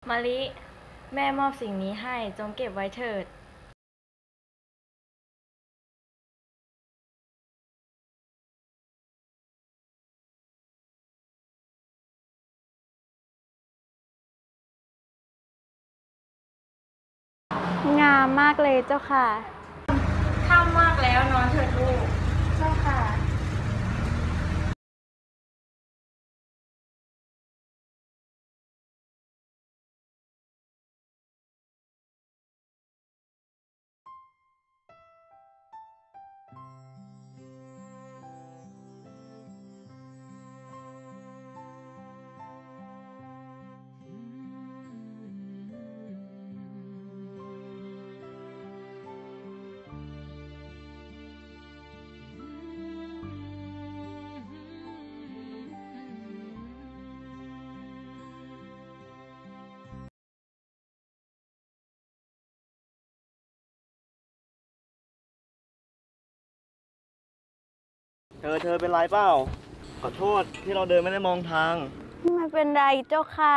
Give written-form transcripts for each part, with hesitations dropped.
มะลิแม่มอบสิ่งนี้ให้จงเก็บไว้เถิดงามมากเลยเจ้าค่ะค่ำมากแล้วนอนเถิดลูกเจ้าค่ะเธอเป็นไรเปล่าขอโทษที่เราเดินไม่ได้มองทางไม่เป็นไรเจ้าค่ะ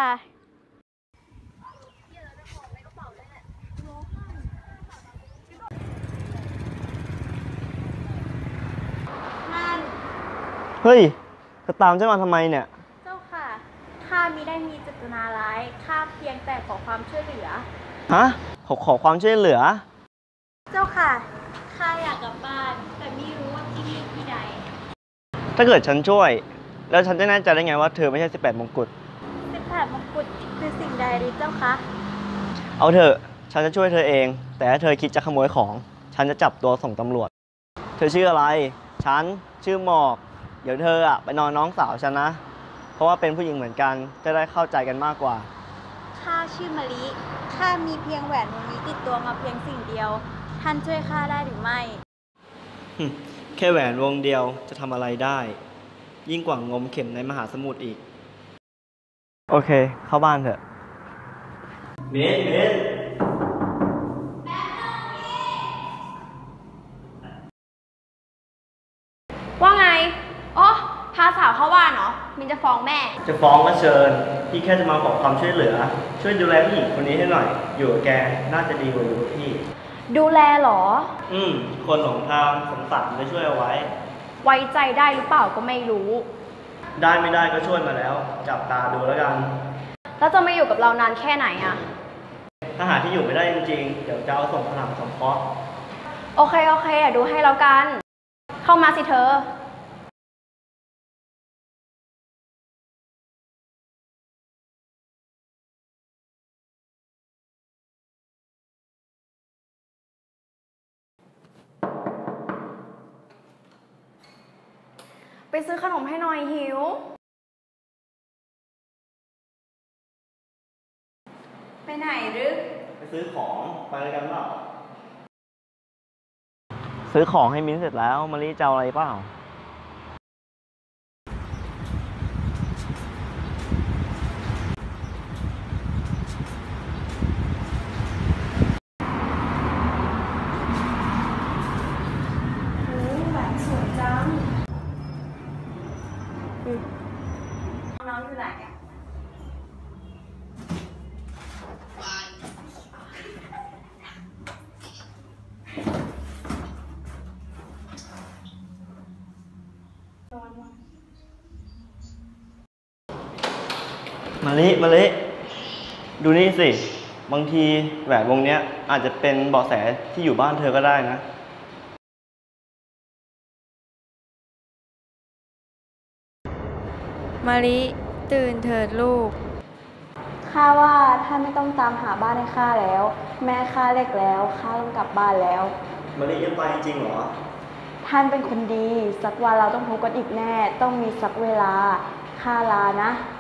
ท่านเฮ้ยเธอตามฉันมาทำไมเนี่ยเจ้าค่ะข้ามิได้มีเจตนาร้ายข้าเพียงแต่ขอความช่วยเหลือฮะขอความช่วยเหลือเจ้าค่ะข้าอยากกลับบ้านแต่ไม่รู้ว่าที่นี่ที่ใดถ้าเกิดฉันช่วยแล้วฉันจะแน่ใจได้ไงว่าเธอไม่ใช่18 มงกุฎ 18 มงกุฎคือสิ่งใดหรือเจ้าคะเอาเถอะฉันจะช่วยเธอเองแต่ถ้าเธอคิดจะขโมยของฉันจะจับตัวส่งตำรวจเธอชื่ออะไรฉันชื่อหมอกเดี๋ยวเธอไปนอนน้องสาวฉันนะเพราะว่าเป็นผู้หญิงเหมือนกันจะได้เข้าใจกันมากกว่าข้าชื่อมะลิข้ามีเพียงแหวนวงนี้ติดตัวมาเพียงสิ่งเดียวท่านช่วยข้าได้หรือไม่แค่แหวนวงเดียวจะทำอะไรได้ยิ่งกว่างมเข็มในมหาสมุทรอีกโอเคเข้าบ้านเถอะเมนว่าไงอ๋อพาสาวเข้าบ้านเหรอมินจะฟ้องแม่จะฟ้องก็เชิญพี่แค่จะมาขอความช่วยเหลือช่วยดูแลผู้หญิงคนนี้ให้หน่อยอยู่กับแกน่าจะดีกว่าอยู่กับพี่ดูแลหรอคนหลงทางสงสารจะช่วยเอาไว้ไว้ใจได้หรือเปล่าก็ไม่รู้ได้ไม่ได้ก็ช่วยมาแล้วจับตาดูแล้วกันแล้วจะมาอยู่กับเรานานแค่ไหนอะถ้าหาที่อยู่ไม่ได้จริงๆเดี๋ยวจะเอาส่งสถานสงเคราะห์โอเคดูให้แล้วกันเข้ามาสิเธอไปซื้อขนมให้หน่อยหิวไปไหนหรือไปซื้อของไปด้วยกันเปล่าซื้อของให้มิ้นเสร็จแล้วมะลิจะเอาอะไรเปล่าแหวนสวยจังน้องอยู่ไหนอะมะลิดูนี่สิบางทีแหวนวงนี้อาจจะเป็นเบาะแสที่อยู่บ้านเธอก็ได้นะมะลิตื่นเถิดลูกข้าว่าท่านไม่ต้องตามหาบ้านให้ข้าแล้วแม่ข้าเรียกแล้วข้าต้องกลับบ้านแล้วมะลิจะไปจริงเหรอท่านเป็นคนดีสักวันเราต้องพบกันอีกแน่ต้องมีสักเวลาข้าลานะ